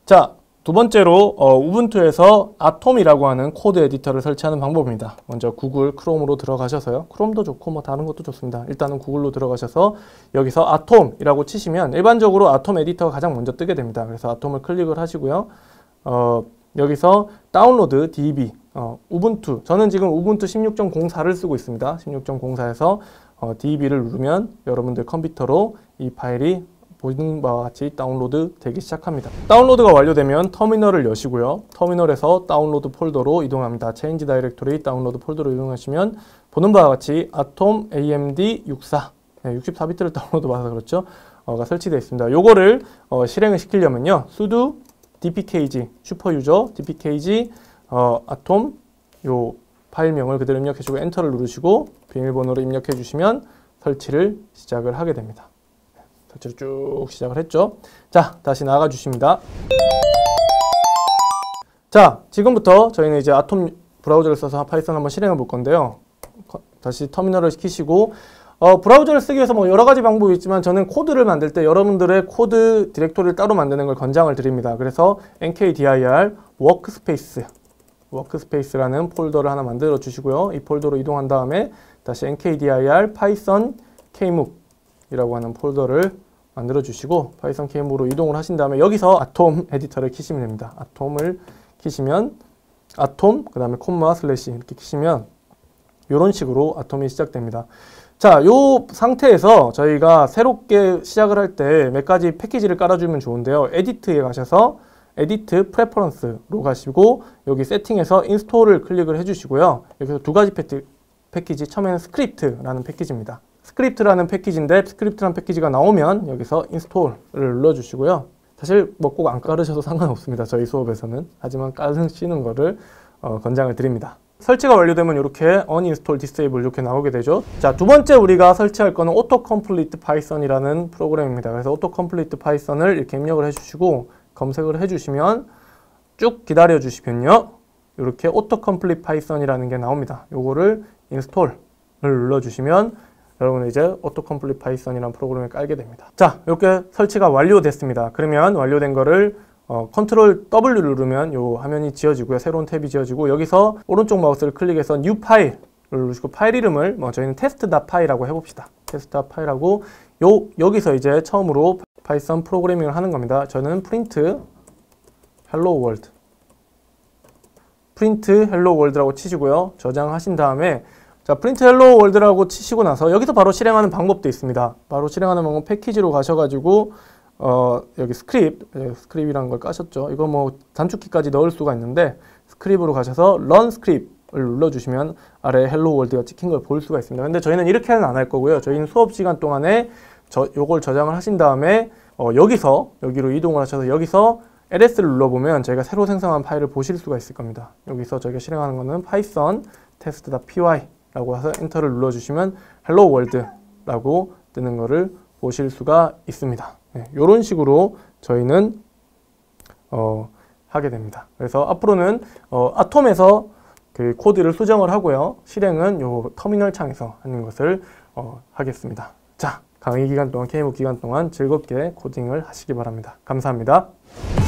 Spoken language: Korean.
자, 두 번째로 우분투에서 아톰이라고 하는 코드 에디터를 설치하는 방법입니다. 먼저 구글 크롬으로 들어가셔서요. 크롬도 좋고 뭐 다른 것도 좋습니다. 일단은 구글로 들어가셔서 여기서 아톰이라고 치시면 일반적으로 아톰 에디터가 가장 먼저 뜨게 됩니다. 그래서 아톰을 클릭을 하시고요. 여기서 다운로드 DB 우분투, 저는 지금 우분투 16.04를 쓰고 있습니다. 16.04에서 DB를 누르면 여러분들 컴퓨터로 이 파일이 보이는 바와 같이 다운로드 되기 시작합니다. 다운로드가 완료되면 터미널을 여시고요. 터미널에서 다운로드 폴더로 이동합니다. 체인지 다이렉토리 다운로드 폴더로 이동하시면 보는 바와 같이 아톰 AMD 64 64비트를 다운로드 받아서 그렇죠. 가 설치되어 있습니다. 요거를 실행을 시키려면요. sudo dpkg 슈퍼유저 dpkg 아톰 요 파일명을 그대로 입력해 주고 엔터를 누르시고 비밀번호를 입력해 주시면 설치를 시작을 하게 됩니다. 설치를 쭉 시작을 했죠. 자, 다시 나가 주십니다. 자, 지금부터 저희는 이제 아톰 브라우저를 써서 파이썬 한번 실행해 볼 건데요. 다시 터미널을 시키시고 브라우저를 쓰기 위해서 뭐 여러 가지 방법이 있지만 저는 코드를 만들 때 여러분들의 코드 디렉토리를 따로 만드는 걸 권장을 드립니다. 그래서 nkdir 워크스페이스라는 폴더를 하나 만들어 주시고요. 이 폴더로 이동한 다음에 다시 nkdir python kmove 이라고 하는 폴더를 만들어 주시고 파이썬 kmove로 이동을 하신 다음에 여기서 아톰 에디터를 키시면 됩니다. 아톰을 키시면 아톰 그 다음에 콤마 슬래시 이렇게 키시면 이런 식으로 아톰이 시작됩니다. 자, 요 상태에서 저희가 새롭게 시작을 할 때 몇 가지 패키지를 깔아주면 좋은데요. 에디트에 가셔서 에디트 프레퍼런스로 가시고 여기 세팅에서 인스톨을 클릭을 해주시고요. 여기서 두 가지 패키지 처음에는 스크립트라는 패키지입니다. 스크립트라는 패키지인데 스크립트라는 패키지가 나오면 여기서 인스톨을 눌러주시고요. 사실 뭐 꼭 안 깔으셔도 상관없습니다. 저희 수업에서는. 하지만 깔으시는 거를 권장을 드립니다. 설치가 완료되면 이렇게 uninstall disable 이렇게 나오게 되죠. 자, 두 번째 우리가 설치할 거는 autocomplete python이라는 프로그램입니다. 그래서 autocomplete python을 이렇게 입력을 해주시고 검색을 해주시면 쭉 기다려 주시면요. 이렇게 autocomplete python이라는 게 나옵니다. 요거를 install을 눌러주시면 여러분은 이제 autocomplete python이라는 프로그램을 깔게 됩니다. 자, 이렇게 설치가 완료됐습니다. 그러면 완료된 거를 컨트롤 W 누르면 요 화면이 지어지고요. 새로운 탭이 지어지고 여기서 오른쪽 마우스를 클릭해서 new file을 누르시고 파일 이름을 저희는 test.py라고 해봅시다. test.py라고 여기서 이제 처음으로 파이썬 프로그래밍을 하는 겁니다. 저는 print hello world라고 치시고요. 저장하신 다음에 자, print hello world라고 치시고 나서 여기서 바로 실행하는 방법도 있습니다. 바로 실행하는 방법 패키지로 가셔가지고 여기 스크립이라는 걸 까셨죠. 이거 뭐 단축키까지 넣을 수가 있는데 스크립으로 가셔서 run script을 눌러주시면 아래에 hello world가 찍힌 걸 볼 수가 있습니다. 근데 저희는 이렇게는 안 할 거고요. 저희는 수업 시간 동안에 요걸 저장을 하신 다음에 여기로 이동을 하셔서 여기서 ls를 눌러보면 저희가 새로 생성한 파일을 보실 수가 있을 겁니다. 여기서 저희가 실행하는 거는 python test.py 라고 해서 엔터를 눌러주시면 hello world라고 뜨는 거를 보실 수가 있습니다. 네, 이런 식으로 저희는 하게 됩니다. 그래서 앞으로는 아톰에서 그 코드를 수정을 하고요. 실행은 요 터미널 창에서 하는 것을 하겠습니다. 자, 강의 기간 동안, K모브 기간 동안 즐겁게 코딩을 하시기 바랍니다. 감사합니다.